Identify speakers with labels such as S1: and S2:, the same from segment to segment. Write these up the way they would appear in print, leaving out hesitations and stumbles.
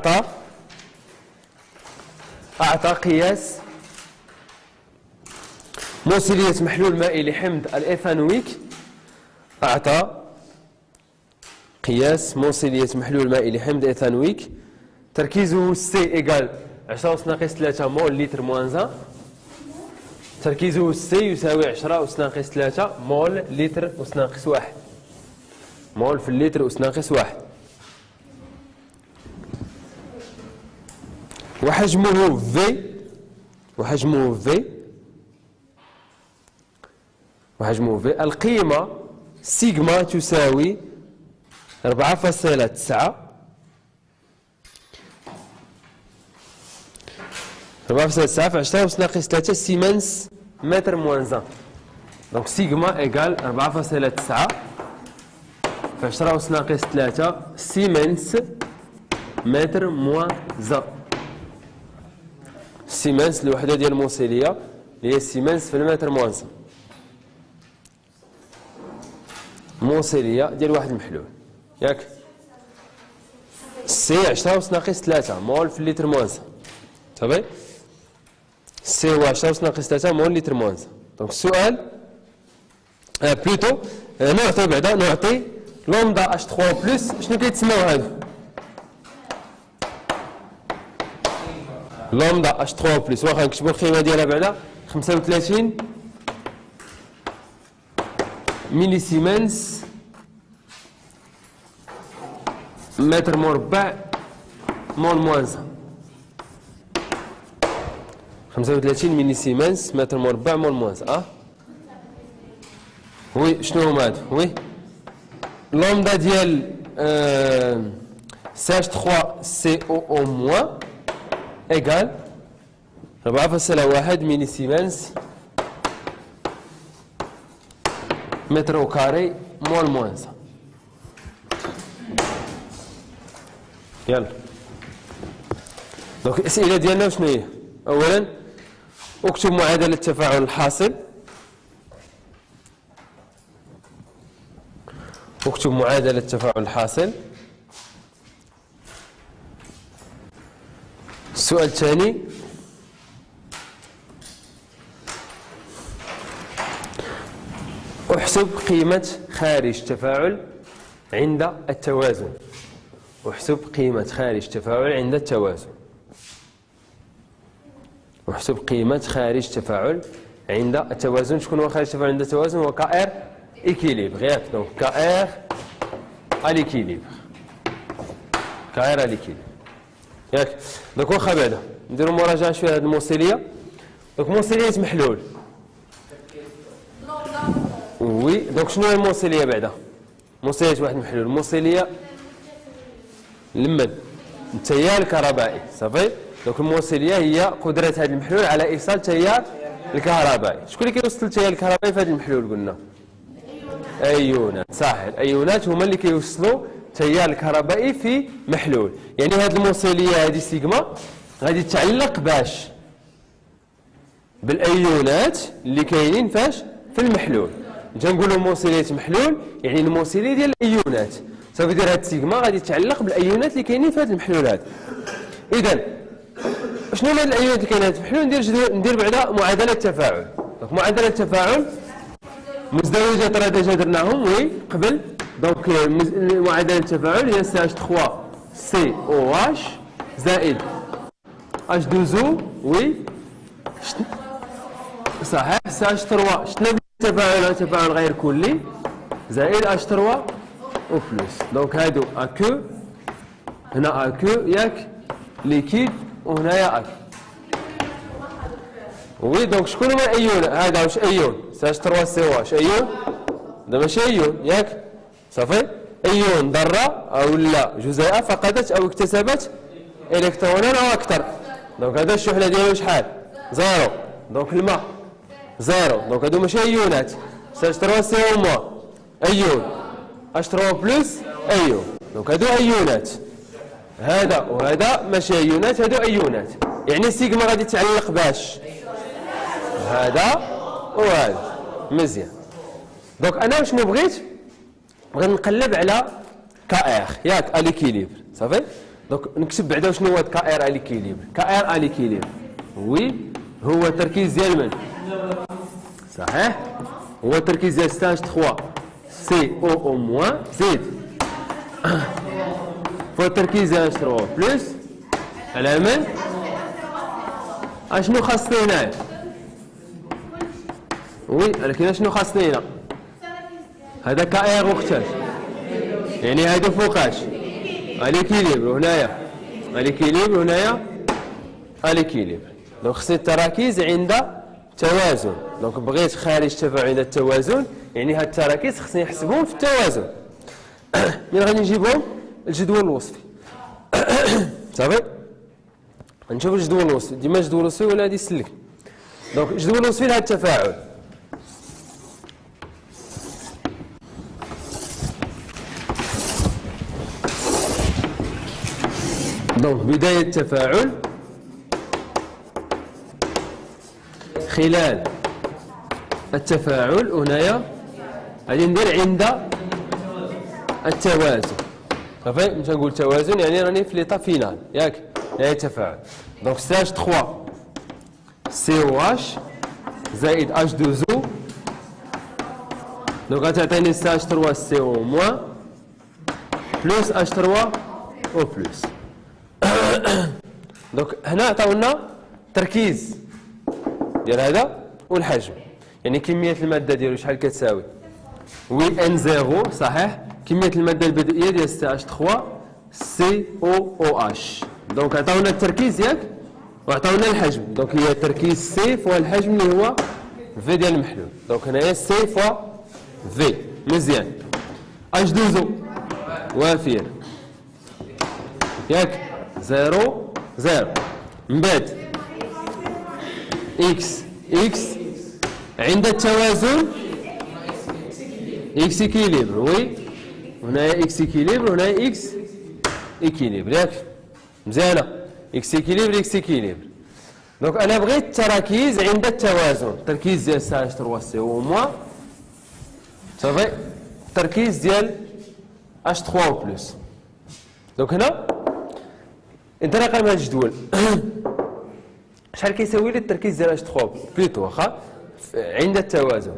S1: أعطى قياس موصلية محلول مائي لحمض الإيثانويك. أعطى قياس موصلية محلول مائي لحمض إيثانويك تركيزه سي إيكال 10 أس ناقص 3 مول لتر موان 1. تركيزه سي يساوي 10 أس ناقص 3 مول لتر أس ناقص 1. مول في اللتر أس ناقص 1. وحجمه في القيمة سيجما تساوي 4.9 في 10 أس ناقص 3 سيمنس متر موان 1. دونك سيجما إيكال 4.9 في 10 أس ناقص 3 سيمنس متر موان 1. سيمنس الوحدة ديال الموصلية اللي هي سيمنس في المتر موان 1. موصلية ديال واحد المحلول ياك سي 10 أس ناقص 3 مول في اللتر موان 1. صافي سي هو 10 أس ناقص 3 مول لتر موان 1. دونك السؤال بلوتو نعطي لومدا اش 3 بلس. شنو كيتسموا هادو؟ لومدا اش 3 بلس واخا نكتبوا القيمه ديالها بعدا 35 ملي سيمنس متر مربع مول موان 1. 35 ملي سيمنس متر مربع مول موان 1. وي شنو هما هادو؟ وي لومدا ديال ساج 3 سي او موان إيكال 4.1 ملي سيمنس متر او كاري مول موان 1. يلا دونك الأسئلة ديالنا شنو هي؟ أولا اكتب معادلة التفاعل الحاصل. اكتب معادلة التفاعل الحاصل. السؤال الثاني احسب قيمة خارج تفاعل عند التوازن. احسب قيمة خارج تفاعل عند التوازن. احسب قيمة خارج تفاعل عند التوازن. شكون هو خارج تفاعل عند التوازن؟ هو كار إيكيليبر ياك. دونك كار اليكيليبر. كار اليكيليبر ياك. دونك واخا بعدا نديرو مراجعة شوية هاد الموصلية. دونك موصلية محلول. وي دونك شنو هي الموصلية بعدا؟ موصلية واحد المحلول. الموصلية لمد التيار الكهربائي. صافي دونك الموصلية هي قدرة هذا المحلول على إيصال التيار الكهربائي. شكون اللي كيوصل التيار الكهربائي في هذا المحلول؟ قلنا أيونات. صحيح الأيونات هما اللي كيوصلوا التيار الكهربائي في محلول. يعني هذه الموصلية هذه سيجما غادي تتعلق باش بالأيونات اللي كاينين فاش في المحلول. تنقولوا موصلية محلول يعني الموصلية ديال الأيونات. صافي دير هاد سيجما غادي تتعلق بالأيونات اللي كاينين في هذا المحلول هذا. إذا شنو هما الأيونات اللي كاينين في المحلول؟ ندير بعدا معادلة التفاعل. دونك معادلة التفاعل مزدوجة طردجة درناهم وي قبل. دونك معادلة التفاعل هي ساج 3 سي او اش زائد اش 2 او وي صحيح ساج 3 شنو التفاعل؟ تفاعل غير كلي زائد اش 3 او بلس. دونك هادو اكو هنا اكو ياك ليكيد وهنايا اكو. وي دونك شكون هما الايون؟ هذا واش ايون؟ ساج 3 سي او اش ايون؟ هذا ماشي ايون ياك. صافي ايون ذره او لا جزيئه فقدت او اكتسبت الكترونا او اكثر. دونك هذا الشحنه ديالو شحال؟ زيرو. دونك الماء زيرو. دونك هادو ماشي ايونات. ساج 3 سي او موان ايون اش 3 بلس ايون. دونك هادو ايونات. هذا وهذا ماشي ايونات هادو ايونات. يعني سيجما غادي تعلق باش هذا وهذا. مزيان. دونك انا شنو بغيت نقلب على كا ار ياك اليكيليبر. صافي دونك نكتب بعدا شنو هو كا ار اليكيليبر. كا ار اليكيليبر وي هو التركيز ديال من؟ صحيح، هو التركيز ديال ستاج 3 سي او او موان زيد فهو التركيز ديال 3 بلس على من؟ اشنو خاصني هنايا؟ وي ولكن اشنو خاصني هنا؟ هذا كا ار وقتاش؟ يعني هذا فوقاش؟ اليكيليبر هنايا اليكيليبر هنايا اليكيليبر. دونك خصني التراكيز عند توازن. دونك بغيت خارج تفاعل عند التوازن، يعني هاد التراكيز خصني نحسبهم في التوازن. ملي غادي نجيبهم الجدول الوصفي صافي نشوف الجدول الوصفي. ديما الجدول الوصفي ولا غادي يسلك. دونك الجدول الوصفي لهاد التفاعل دونك بداية التفاعل خلال التفاعل هنايا غادي ندير عند التوازن. صافي مش نقول توازن يعني راني في ليطا فينال ياك نهاية التفاعل. دونك ستاج 3 سي او اش زائد اش 2 او دونك غتعطيني ستاج 3 سي او موان بلس اش 3 او بلس. دونك هنا عطاونا تركيز ديال هذا والحجم، يعني كمية المادة ديالو شحال كتساوي وي ان زيرو صحيح كمية المادة البدئية ديال سي اش 3 سي او او اش. دونك عطاونا التركيز ياك وعطاونا الحجم. دونك هي التركيز سي فوا الحجم اللي هو في ديال المحلول. دونك هنايا سي فوا في مزيان. اش 2 او وافية ياك 0 0 من بعد اكس عند التوازن اكس اكيليبر وي هنايا اكس اكيليبر وهنايا اكس اكيليبر ياك مزيانه اكس اكيليبر اكس اكيليبر. دونك انا بغيت التراكيز عند التوازن. التركيز ديال سي اش 3 سي او موان صافي التركيز ديال اش 3 او بلس. دونك هنا انطلاقا من هذا الجدول شحال كيساوي لي التركيز ديال اش 3 بليتو واخا عند التوازن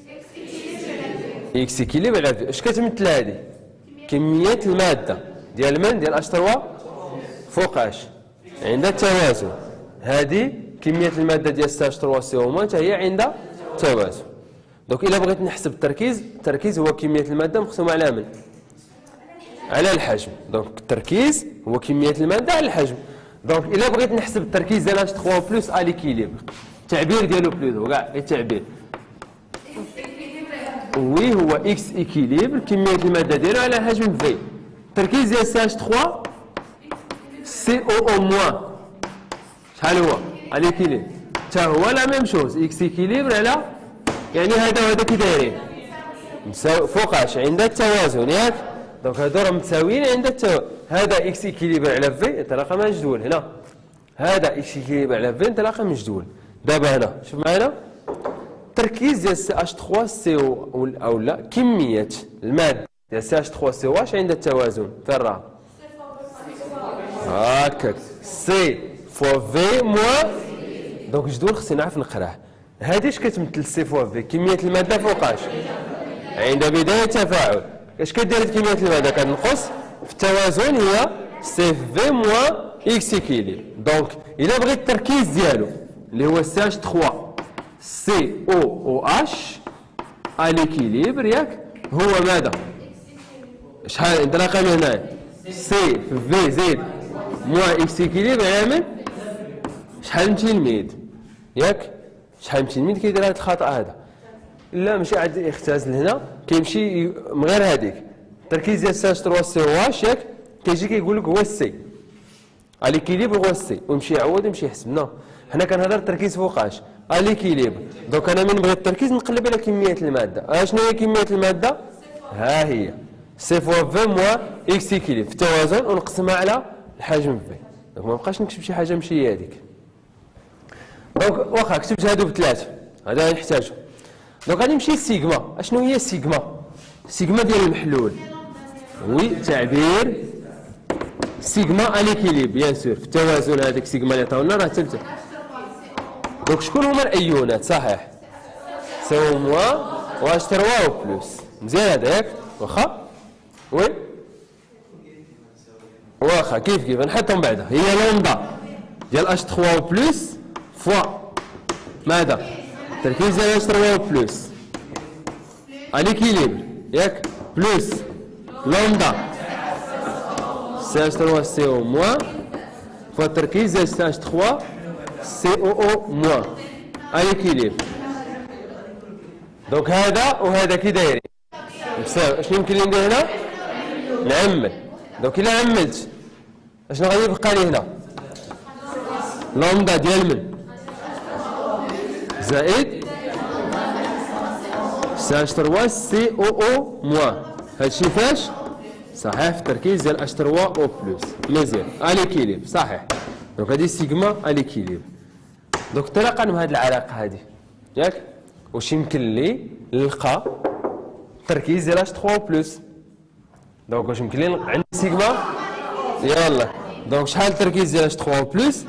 S1: اكس اكيليبر على في. اش كتمثل هذه؟ كمية المادة ديال من؟ ديال اش 3 فوق اش عند التوازن. هذه كمية المادة ديال سي اش 3 سي او موان حتى هي عند التوازن. دونك الا بغيت نحسب التركيز هو كمية المادة مقسومة على من؟ على الحجم. دونك التركيز هو كمية المادة على الحجم. دونك الا بغيت نحسب التركيز ديال اش 3 بلس اليكيليبر التعبير ديالو بلوتو كاع التعبير وي هو اكس اكيليبر كمية المادة ديالو على حجم في. التركيز ديال سي اش 3 سي او او موان شحال هو؟ اليكيليبر حتى هو لا ميم شوز اكس اكيليبر على يعني هذا وهذا كي دايرين فوقاش عند التوازن ياك. دونك هادو راه متساويين عند التوازن. هذا اكس اكيليبر على في انطلاقا من الجدول هنا هذا اكس اكيليبر على في انطلاقا من الجدول. دابا هنا شوف معايا التركيز ديال سي اش 3 سي او لا كمية المادة ديال سي اش 3 سي او اش عند التوازن فين راه؟ هاكاك سي فوا في موان. دونك الجدول خصني نعرف نقراه. هذه اش كتمثل سي فوا في؟ كمية المادة فوقاش عند بداية التفاعل. اش كدير كمية المادة؟ كتنقص في التوازن هي سي في موان اكس اكيليبر. دونك الا بغيت التركيز ديالو اللي هو سي اش 3 سي او او اش اليكيليبر ياك هو ماذا؟ شحال انطلاقا من هنايا سي في زائد موان اكس اكيليبر على من؟ شحال من تلميذ ياك شحال من تلميذ كيدير هذا الخطأ هذا؟ لا ماشي عاد يختزل هنا كيمشي من غير هذيك التركيز ديال سي اش 3 سي او اش ياك كيجي كيقول لك هو السي اليكيليبر هو السي ويمشي يعوض ويمشي يحسب. نو حنا كنهضر التركيز فوقاش اليكيليبر. دونك انا من بغيت التركيز نقلب على كمية المادة. شنو هي كمية المادة؟ ها هي سي فوا في موان اكس اكيليبر في التوازن ونقسمها على الحجم في. دونك ما بقاش نكتب شي حاجة ماشي هي هذيك. دونك واخا كتبت هادو بثلاثة هذا غنحتاجو. دونك غادي نمشي للسيغما. اشنو هي السيغما؟ السيغما ديال المحلول وي تعبير سيغما اليكيليب بيان سور في التوازن هذيك سيغما اللي عطاونا راه تلت. دونك شكون هما الايونات؟ صحيح سي موا واش 3 و بلوس. مزيان هذا ياك واخا وي واخا كيف نحطهم بعدا. هي لوندا ديال اش 3 و بلوس فوا ماذا؟ التركيز ديال اش 3 و بلوس اليكيليبر ياك بلوس لوندا سي اش 3 سي او موان فوا التركيز ديال سي اش 3 سي او موان اليكيليبر. دونك هذا وهذا كي دايرين بساوي. اشنو يمكن لي ندير هنا؟ نعمل. دونك الا عملت اشنو غادي يبقى لي هنا؟ لوندا ديال من؟ زائد سي اش 3 سي او موان. هادشي فاش؟ صحيح في التركيز ديال اش 3 او بلوس. مزيان اليكيليبر صحيح. دونك هادي سيغما اليكيليبر. دونك انطلاقا من هاد العلاقه هادي ياك واش يمكن لي نلقى التركيز ديال اش 3 بلوس. دونك واش يمكن لي عندي سيغما يلا. دونك شحال التركيز ديال اش 3 بلوس؟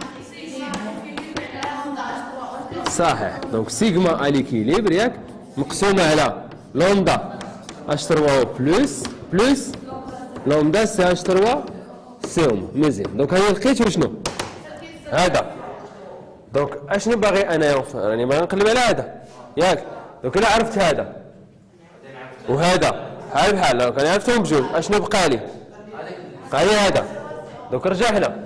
S1: صحيح. دونك سيغما اليكيليبر ياك مقسومه على لوندا اش 3 بلوس بلوس لوندا سي اش 3 سي او. مزيان. دونك هاني لقيت شنو هذا. دونك اشنو باغي انايا؟ راني باغي نقلب على هذا ياك. دونك الا عرفت هذا وهذا بحال بحال لو كان عرفتهم بجوج اشنو بقى لي؟ بقى لي هذا. دونك رجع هنا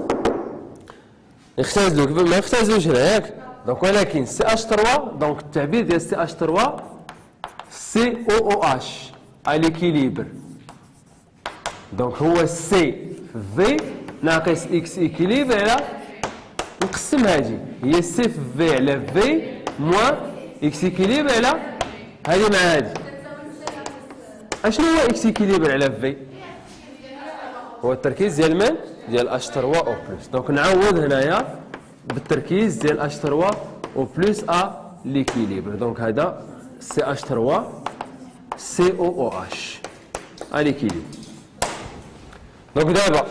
S1: نختزلو قبل ما نختزلوش هنا ياك. دونك ولكن سي اش 3 دونك التعبير ديال سي اش 3 سي او او اش اليكيليبر. دونك هو سي في ناقص اكس ايكيليبر على نقسم هادي هي سي في في على في موان اكس ايكيليبر على هادي مع هادي. اشنو هو اكس ايكيليبر على في؟ هو التركيز ديال من؟ ديال اش 3 او بلس. دونك نعوض هنايا بالتركيز ديال اش 3 او بلس ا ليكيليبر. دونك هذا سي اش 3 سي او او اش ليكيليبر. دونك دابا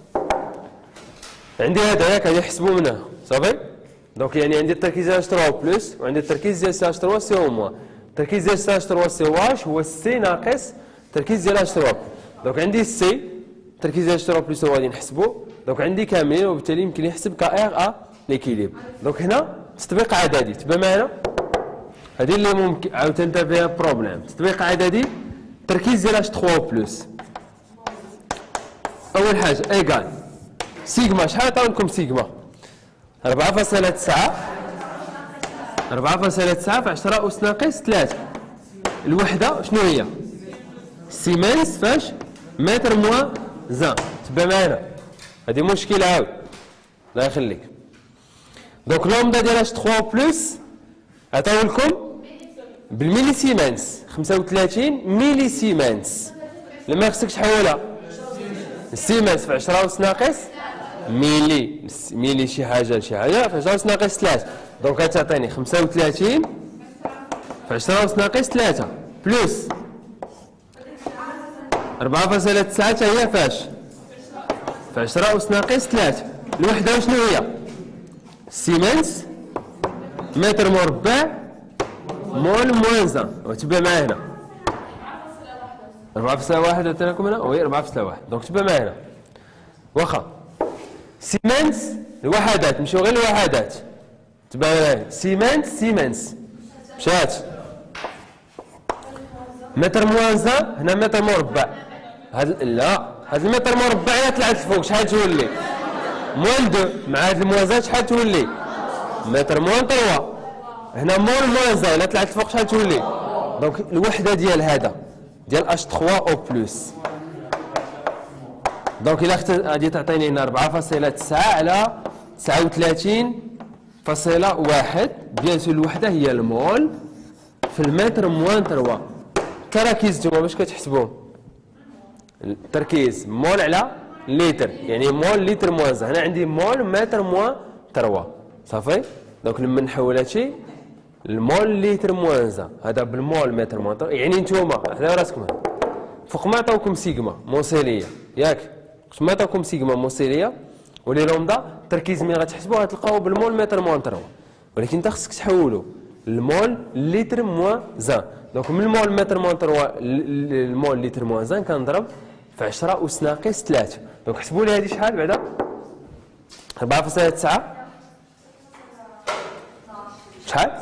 S1: عندي هذا ياك غادي نحسبو من هنا صافي. دونك يعني عندي التركيز ديال اش 3 بلس وعندي التركيز ديال سي اش 3 سي او موان. التركيز ديال سي اش 3 سي او اش هو سي ناقص التركيز ديال اش 3. دونك عندي السي التركيز ديال اش 3 بلس هو غادي نحسبو. دونك عندي كاملين وبالتالي يمكن يحسب كا ار ا ليكيليبر. دونك هنا تطبيق عددي تبع معنا هذه اللي ممكن عاوتاني دار فيها بروبليم. تطبيق عددي التركيز ديال اش 3 بلس اول حاجه ايكال سيغما. شحال عطاو لكم سيغما؟ 4.9 4.9 في 10 أس ناقص 3. الوحده شنو هي؟ سيمنس فاش متر موان زان. تبع معنا هذه مشكله عاود الله يخليك. دونك لومدا ديال اش 3 بلس عطاو لكم بالميلي سيمنس 35 ميلي سيمنس. لما خصك تحولها السيمنس في 10 أس ناقص ميلي شي حاجه لشي حاجه في 10 أس ناقص 3. دونك غتعطيني 35 في 10 أس ناقص 3 بلس 4.9 حتى هي فاش في 10 أس ناقص 3. الوحده شنو هي؟ سيمنس متر مربع مول موان زان. وتبع معايا هنا 4.1 درت لكم هنا وي 4.1. دونك تبع معايا هنا واخا سيمنس الوحدات نمشيو غير الوحدات. تبع معايا سيمنس مشات متر موان زان. هنا متر مربع لا هاد المتر مربع الا طلعت الفوق شحال تولي؟ موان 2 مع هاد الموازات شحال تولي؟ متر موان 3. هنا مول موان زان الا طلعت الفوق شحال تولي؟ دونك الوحده ديال هذا ديال اش 3 او بلس. دونك الا غادي تعطيني هنا 4.9 على 39.1. بيان سور الوحده هي المول في المتر موان 3. التراكيز نتوما باش كتحسبوهم؟ التركيز مول على لتر يعني مول لتر موان زان. هنا عندي مول متر موان 3 صافي. دونك لما نحول هادشي المول لتر موان زان هذا بالمول متر موان 3. يعني نتوما حدا راسكم فوق ما عطاوكم سيغما موصليه ياك ما عطاكم سيغما موصليه ولي لومدا التركيز ملي غتحسبوه غتلقاوه بالمول متر موان 3 ولكن انت خصك تحولو المول لتر موان زان. دونك من المول متر موان 3 المول لتر موان زان كنضرب في 10 أس ناقص 3. دونك حسبوا لي هذه شحال بعدا 4.9 شحال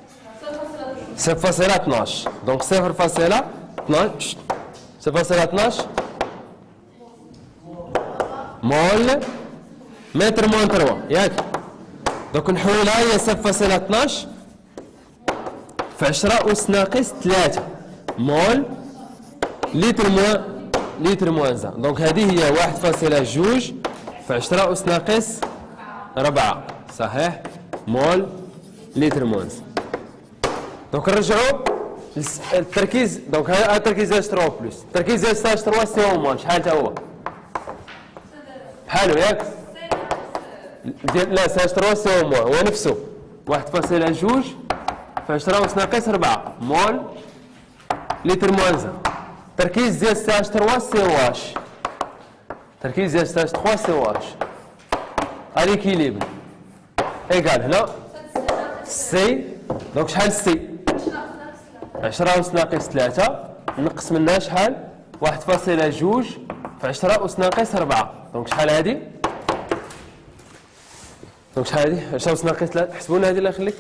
S1: 0.12. دونك 0.12 مول متر موان 3 ياك. دونك نحولها هي 0.12 في 10 أس ناقص 3 مول لتر موان زان. دونك هذه هي 1.2 في 10 أس ناقص 4 صحيح مول لتر موان زان. دونك نرجعوا التركيز. دونك هذا التركيز ديال 3 بلس التركيز ديال ستاج 3 سي او موان شحال تا هو بحالو ياك لا ستاج 3 سي او موان هو نفسه 1.2 في 10 أس ناقص 4 مول لتر موان زان. التركيز ديال ستاج 3 سي واش التركيز ديال ستاج 3 سي واش اليكيليبر ايكال هنا سي. دونك شحال سي 10 أس ناقص 3 نقص منها شحال 1.2 في 10 أس ناقص 4. دونك شحال هادي دونك شحال هادي 10 أس ناقص 3 حسبوا لنا هادي الله يخليك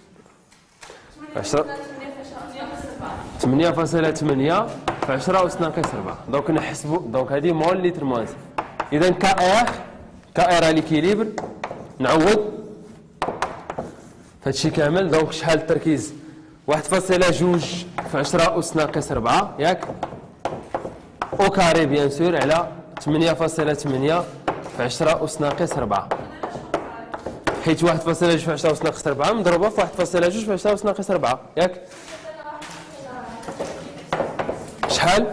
S1: 10 8.8 في 10 أس ناقص 4. دونك نحسبوا دونك هادي مول لتر موان زان. اذا كار ليكيليبر نعوض هادشي كامل. دونك شحال التركيز 1.2 في 10 أس ناقص 4 ياك او كاري بيان سور على 8.8 في 10 أس ناقص 4 حيت 1.2 في 10 أس ناقص 4 مضروبه في 1.2 في 10 أس ناقص 4 ياك شحال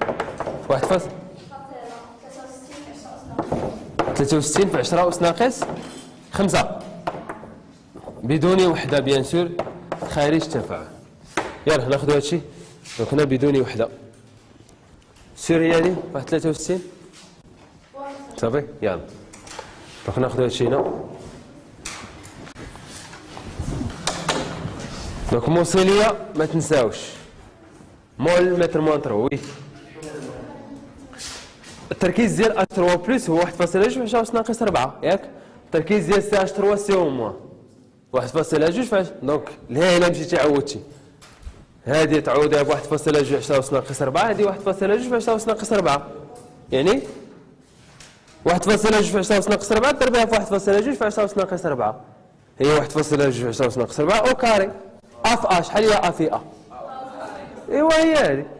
S1: 63 في 10 أس ناقص 5 بدون وحده بيان سور خارج التفاعل. يلا ناخذ هادشي. دونك هنا بدون وحده سير هي هادي واحد 63 صافي. يلا دونك ناخذ هادشي هنا. دونك موصليه ما تنساوش مول متر موان 3 وي. التركيز ديال ا 3 بلس هو 1.2 في 10 أس ناقص 4 ياك. التركيز ديال سي اش 3 سي او موان 1.2 في دونك لهنا مشيتي عوضتي هذه تعوضيها ب 1.2 في 10 أس ناقص 4 هذه 1.2 في 10 أس ناقص 4 يعني 1.2 في 10 أس ناقص 4 ضربيها في 1.2 في 10 أس ناقص 4 هي 1.2 في 10 أس ناقص 4 او كاري ا في ا شحال هي ا في ا ايوا هي هذه